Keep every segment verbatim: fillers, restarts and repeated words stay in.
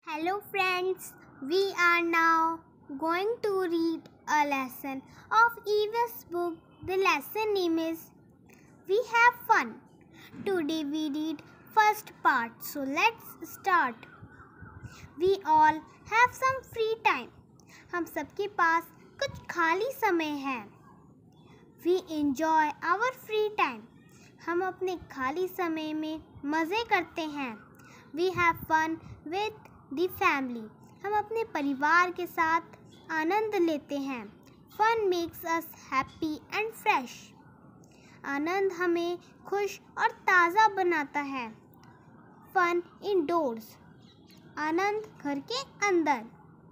Hello friends, we are now going to read a lesson of Eva's book. The lesson name is We Have Fun. Today we read first part, so let's start. We all have some free time. हम सबके पास कुछ खाली समय है. We enjoy our free time. हम अपने खाली समय में मज़े करते हैं. We have fun with the family. हम अपने परिवार के साथ आनंद लेते हैं. Fun makes us happy and fresh. आनंद हमें खुश और ताज़ा बनाता है. Fun indoors. आनंद घर के अंदर.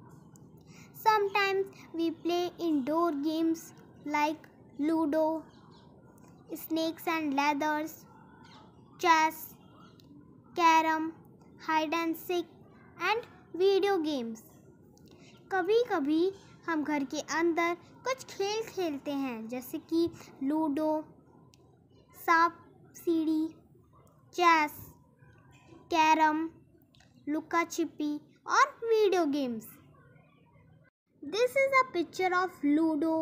Sometimes we play indoor games like Ludo, Snakes and Ladders, Chess, Carom, Hide and Seek and video games. कभी कभी हम घर के अंदर कुछ खेल खेलते हैं जैसे कि लूडो, सांप सीढ़ी, चेस, कैरम, लुका छिपी और video games. This is a picture of ludo.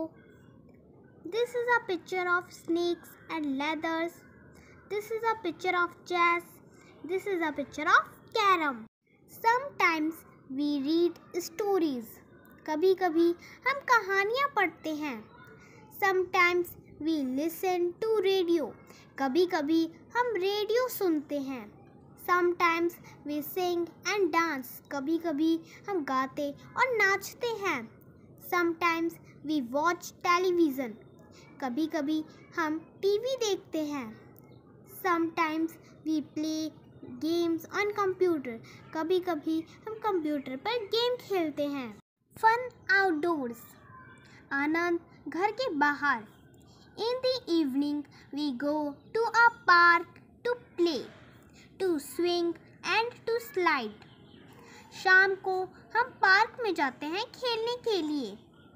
This is a picture of snakes and ladders. This is a picture of chess. This is a picture of carrom. Sometimes we read stories. कभी कभी हम कहानियाँ पढ़ते हैं. Sometimes we listen to radio. कभी कभी हम radio सुनते हैं. Sometimes we sing and dance. कभी कभी हम गाते और नाचते हैं. Sometimes we watch television. कभी कभी हम टीवी देखते हैं. Sometimes we play games on computer. कभी कभी हम कंप्यूटर पर गेम खेलते हैं. Fun outdoors. आनंद घर के बाहर. In the evening we go to a park to play, to swing and to slide. शाम को हम पार्क में जाते हैं खेलने के लिए,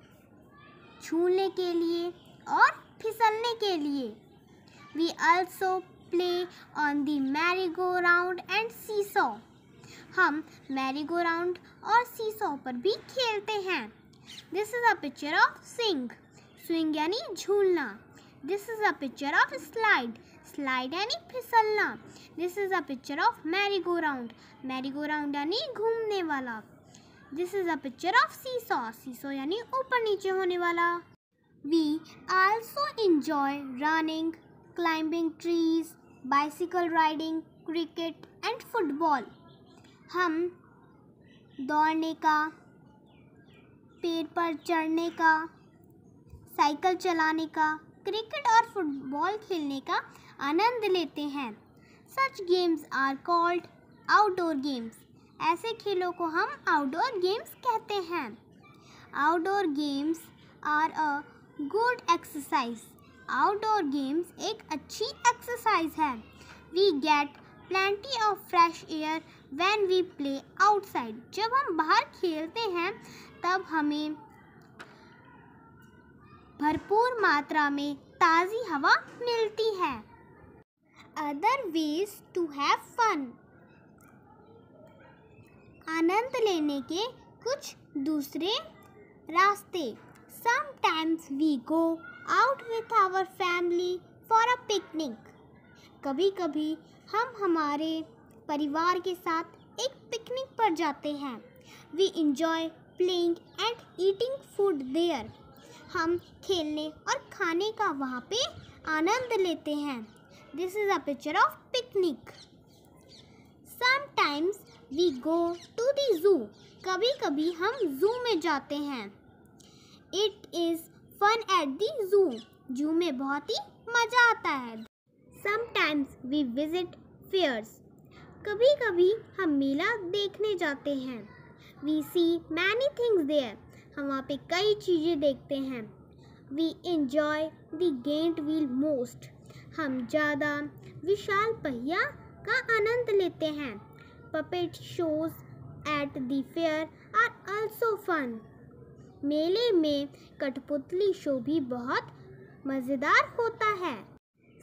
झूलने के लिए और फिसलने के लिए. We also play on the merry-go-round and seesaw. हम merry-go-round और seesaw पर भी खेलते हैं. This is a picture of swing. Swing यानी झूलना. This is a picture of slide. Slide यानी फिसलना. This is a picture of merry-go-round. Merry-go-round यानी घूमने वाला. This is a picture of seesaw. Seesaw यानी ऊपर नीचे होने वाला. We also enjoy running, climbing trees, bicycle riding, cricket and football. हम दौड़ने का, पेड़ पर चढ़ने का, साइकिल चलाने का, क्रिकेट और फुटबॉल खेलने का आनंद लेते हैं. Such games are called outdoor games. ऐसे खेलों को हम आउटडोर गेम्स कहते हैं. Outdoor games are a good exercise. Outdoor games एक अच्छी एक्सरसाइज है. We get plenty of fresh air when we play outside. जब हम बाहर खेलते हैं तब हमें भरपूर मात्रा में ताज़ी हवा मिलती है. Other ways to have fun. आनंद लेने के कुछ दूसरे रास्ते. Sometimes we go out with our family for a picnic. कभी कभी हम हमारे परिवार के साथ एक पिकनिक पर जाते हैं. We enjoy playing and eating food there. हम खेलने और खाने का वहाँ पे आनंद लेते हैं. This is a picture of picnic. Sometimes we go to the zoo. कभी कभी हम zoo में जाते हैं. It is fun at the zoo. Zoo में बहुत ही मज़ा आता है. Sometimes we visit fairs. कभी कभी हम मेला देखने जाते हैं. We see many things there. हम वहाँ पे कई चीज़ें देखते हैं. We enjoy the giant wheel most. हम ज़्यादा विशाल पहिया का आनंद लेते हैं. Puppet shows at the fair are also fun. मेले में कठपुतली शो भी बहुत मज़ेदार होता है.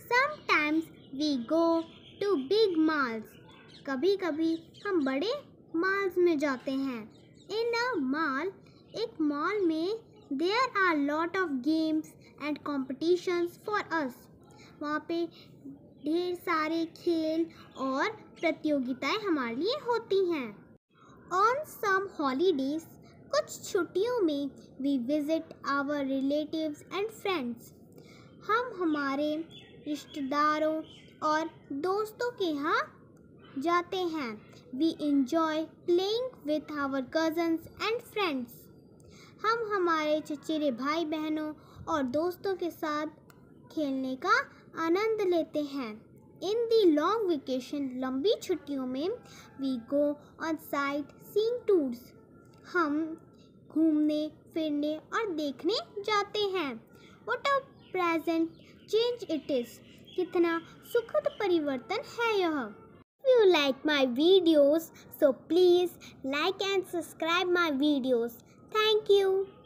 Sometimes we go to big malls. कभी कभी हम बड़े मॉल्स में जाते हैं। इन अ मॉल, एक मॉल में there are lot of games and competitions for us. वहाँ पे ढेर सारे खेल और प्रतियोगिताएं हमारे लिए होती हैं। ऑन सम हॉलीडेज, कुछ छुट्टियों में we visit our relatives and friends. हम हमारे रिश्तेदारों और दोस्तों के यहाँ जाते हैं। We enjoy playing with our cousins and friends. हम हमारे चचेरे भाई बहनों और दोस्तों के साथ खेलने का आनंद लेते हैं। इन दी लॉन्ग वेकेशन, लंबी छुट्टियों में we go on sightseeing tours. हम घूमने फिरने और देखने जाते हैं। What a pleasant change it is. कितना सुखद परिवर्तन है यह। If you like my videos, so please like and subscribe my videos. Thank you.